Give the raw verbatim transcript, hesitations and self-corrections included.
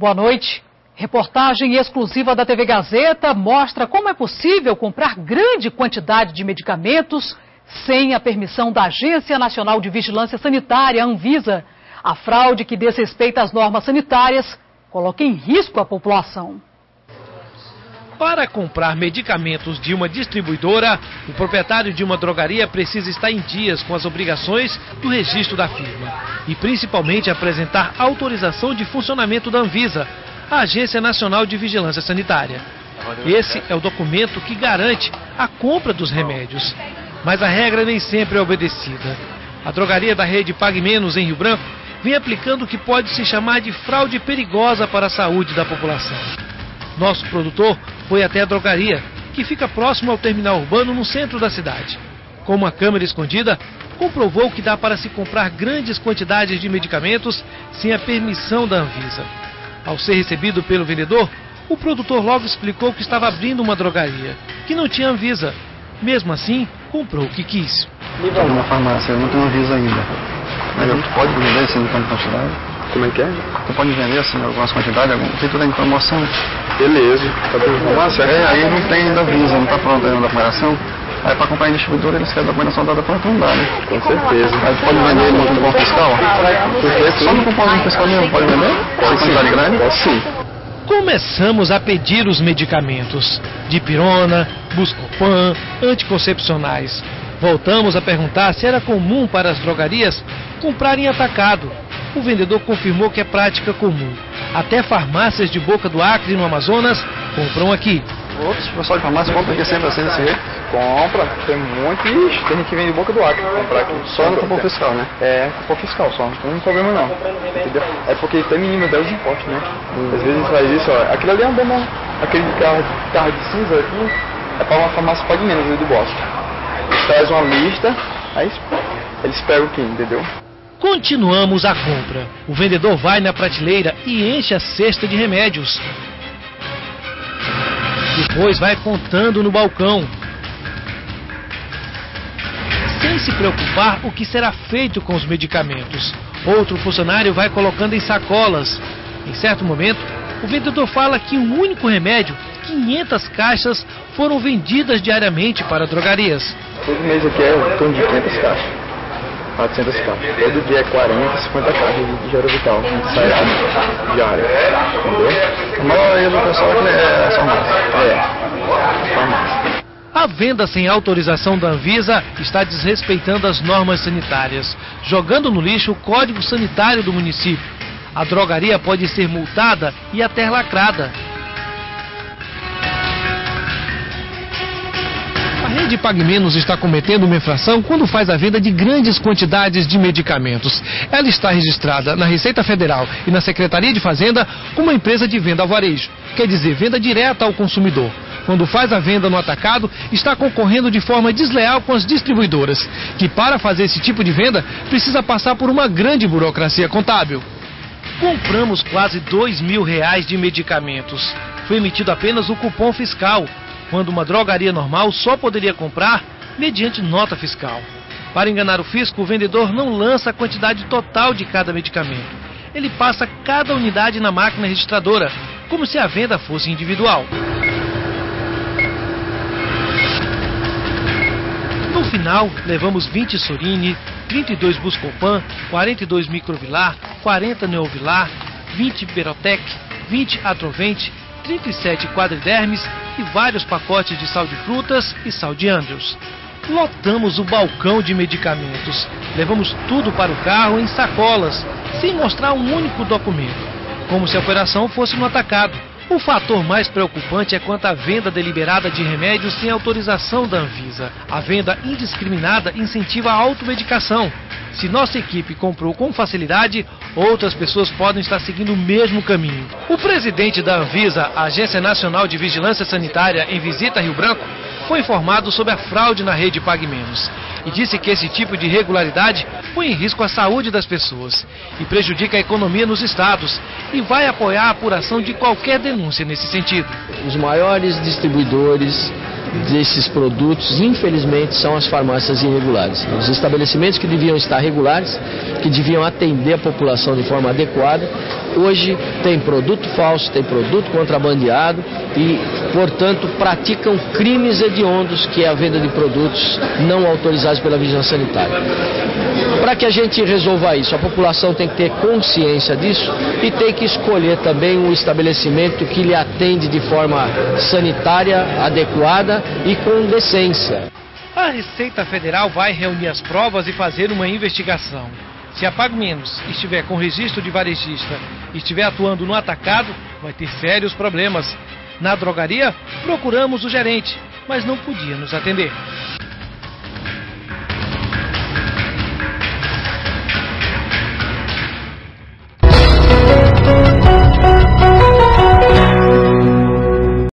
Boa noite. Reportagem exclusiva da T V Gazeta mostra como é possível comprar grande quantidade de medicamentos sem a permissão da Agência Nacional de Vigilância Sanitária, Anvisa. A fraude que desrespeita as normas sanitárias coloca em risco a população. Para comprar medicamentos de uma distribuidora, o proprietário de uma drogaria precisa estar em dias com as obrigações do registro da firma e principalmente apresentar autorização de funcionamento da Anvisa, a Agência Nacional de Vigilância Sanitária. Esse é o documento que garante a compra dos remédios. Mas a regra nem sempre é obedecida. A drogaria da rede Pague Menos, em Rio Branco, vem aplicando o que pode se chamar de fraude perigosa para a saúde da população. Nosso produtor foi até a drogaria, que fica próximo ao terminal urbano no centro da cidade. Com uma câmera escondida, comprovou que dá para se comprar grandes quantidades de medicamentos sem a permissão da Anvisa. Ao ser recebido pelo vendedor, o produtor logo explicou que estava abrindo uma drogaria, que não tinha Anvisa. Mesmo assim, comprou o que quis. Estou numa farmácia, eu não tenho Anvisa ainda. Mas a gente pode vender assim, em quantidade? Como é que é? Você pode vender assim, algumas quantidades, algum... tem tudo em promoção. Beleza, tá bem informação? É, aí não tem ainda Anvisa, não está pronta ainda a documentação. Aí para comprar em distribuidor eles querem a documentação dada pronta, não dá, né? Com certeza. Aí pode vender no cupom fiscal? Só no cupom fiscal mesmo, pode vender? Pode sim. Quantidade grande? Pode sim. Começamos a pedir os medicamentos, dipirona, Buscopan, anticoncepcionais. Voltamos a perguntar se era comum para as drogarias comprarem atacado. O vendedor confirmou que é prática comum. Até farmácias de Boca do Acre, no Amazonas, compram aqui. Outros pessoal de farmácia compram aqui sempre assim, desse jeito? Compra, tem muito. Ixi, tem gente que vem de Boca do Acre comprar aqui. Só no cupom fiscal, né? É, cupom fiscal só, não tem problema não. Entendeu? É porque tem mínimo dez de imposto, né? Hum. Às vezes faz isso, ó. Aquilo ali é uma bomba, aquele carro, carro de cinza aqui, é para uma farmácia Pague Menos ali do Bosque. Eles trazem uma lista, aí eles pegam aqui, entendeu? Continuamos a compra. O vendedor vai na prateleira e enche a cesta de remédios. Depois vai contando no balcão. Sem se preocupar o que será feito com os medicamentos. Outro funcionário vai colocando em sacolas. Em certo momento, o vendedor fala que um único remédio, quinhentas caixas, foram vendidas diariamente para drogarias. Todo mês aqui é em torno de quinhentas caixas. quatrocentas caixas. Todo dia é quarenta, cinquenta caixas de Gerovital. Sai diário. Entendeu? A maioria do pessoal aqui é farmácia. É. Farmácia. A venda sem autorização da Anvisa está desrespeitando as normas sanitárias, jogando no lixo o código sanitário do município. A drogaria pode ser multada e até lacrada. A rede Pague Menos está cometendo uma infração quando faz a venda de grandes quantidades de medicamentos. Ela está registrada na Receita Federal e na Secretaria de Fazenda como uma empresa de venda ao varejo, quer dizer, venda direta ao consumidor. Quando faz a venda no atacado, está concorrendo de forma desleal com as distribuidoras, que para fazer esse tipo de venda precisa passar por uma grande burocracia contábil. Compramos quase dois mil reais de medicamentos. Foi emitido apenas o cupom fiscal, quando uma drogaria normal só poderia comprar mediante nota fiscal. Para enganar o fisco, o vendedor não lança a quantidade total de cada medicamento. Ele passa cada unidade na máquina registradora, como se a venda fosse individual. No final, levamos vinte Sorine, trinta e dois Buscopan, quarenta e dois Microvilar, quarenta Neovilar, vinte Berotec, vinte Atrovente, trinta e sete Quadridermes e vários pacotes de sal de frutas e sal de Andrews. Lotamos o balcão de medicamentos. Levamos tudo para o carro em sacolas, sem mostrar um único documento, como se a operação fosse no atacado. O fator mais preocupante é quanto à venda deliberada de remédios sem autorização da Anvisa. A venda indiscriminada incentiva a automedicação. Se nossa equipe comprou com facilidade, outras pessoas podem estar seguindo o mesmo caminho. O presidente da Anvisa, a Agência Nacional de Vigilância Sanitária, em visita a Rio Branco, foi informado sobre a fraude na rede Pague Menos e disse que esse tipo de irregularidade põe em risco a saúde das pessoas e prejudica a economia nos estados e vai apoiar a apuração de qualquer denúncia nesse sentido. Os maiores distribuidores desses produtos, infelizmente, são as farmácias irregulares. Os estabelecimentos que deviam estar regulares, que deviam atender a população de forma adequada, hoje tem produto falso, tem produto contrabandeado e, portanto, praticam crimes hediondos, que é a venda de produtos não autorizados pela Vigilância Sanitária. Para que a gente resolva isso, a população tem que ter consciência disso e tem que escolher também um estabelecimento que lhe atende de forma sanitária, adequada e com decência. A Receita Federal vai reunir as provas e fazer uma investigação. Se a Pago Menos estiver com registro de varejista e estiver atuando no atacado, vai ter sérios problemas. Na drogaria, procuramos o gerente, mas não podia nos atender.